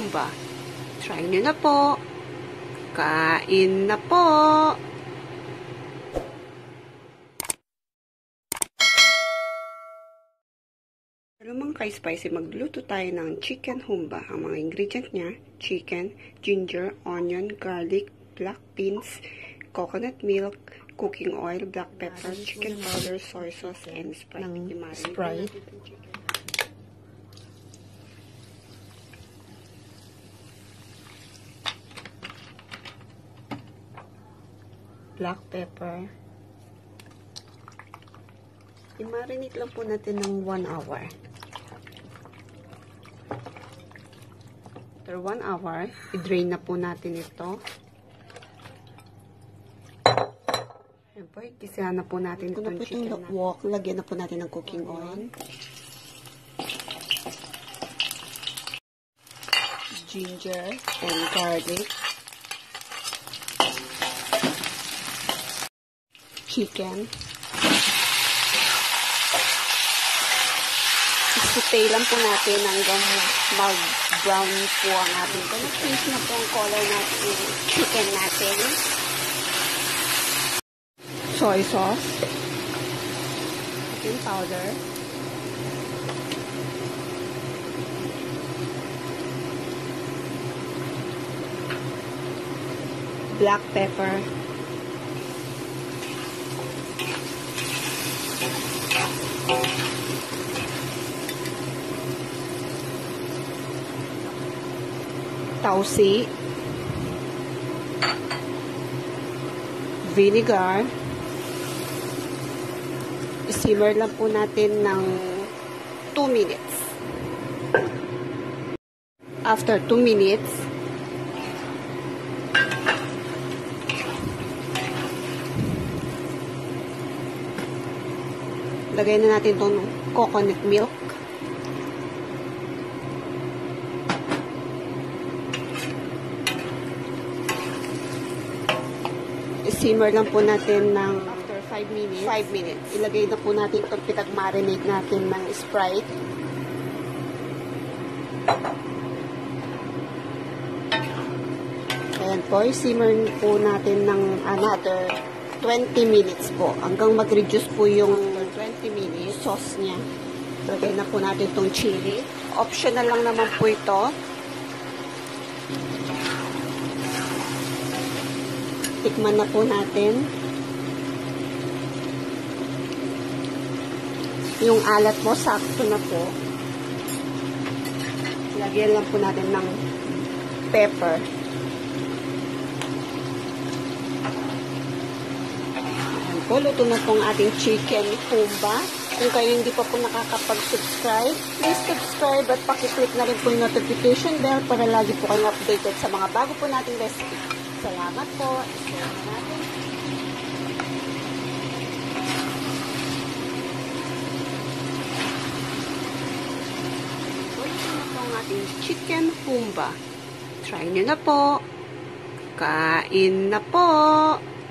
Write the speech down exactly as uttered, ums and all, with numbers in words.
Humba. Try nyo na po. Kain na po! Pero mga ka-spicy, magluto tayo ng chicken humba. Ang mga ingredient niya, chicken, ginger, onion, garlic, black beans, coconut milk, cooking oil, black pepper, chicken powder, soy sauce, and Sprite. Sprite. Black pepper. I-marinate lang po natin ng one hour. After one hour, i-drain na po natin ito. Ayan po, ikisahan na po natin itong chicken natin. Wok, lagyan na po natin ng cooking oil. Ginger and garlic. Chicken. Isutay lang po natin hanggang mag-brown po ang ating ito. Nag-change na po ang color natin yung chicken natin. Soy sauce. Chicken powder. Black pepper. Tausi, vinegar, simmer lang po natin ng two minutes. After two minutes, lagay na natin itong coconut milk. Simmer lang po natin ng after five minutes. five minutes. Ilagay na po natin itong pinag-marinate natin ng Sprite. Ayan po, simmer po natin ng another twenty minutes po. Hanggang mag-reduce po yung twenty minutes sauce niya. Ilagay na po natin itong chili. Optional lang naman po ito. Tikman na po natin. Yung alat mo, sakto na po. Lagyan lang po natin ng pepper. Ayan po, luto na po ang ating chicken humba. Kung kayo hindi pa po nakakapag-subscribe, please subscribe at pakiclick na rin po yung notification bell para lagi po kayong updated sa mga bago po nating recipe. Salamat po. I-share na natin. Ito na po ang ating chicken humba. Try nyo na po. Kain na po.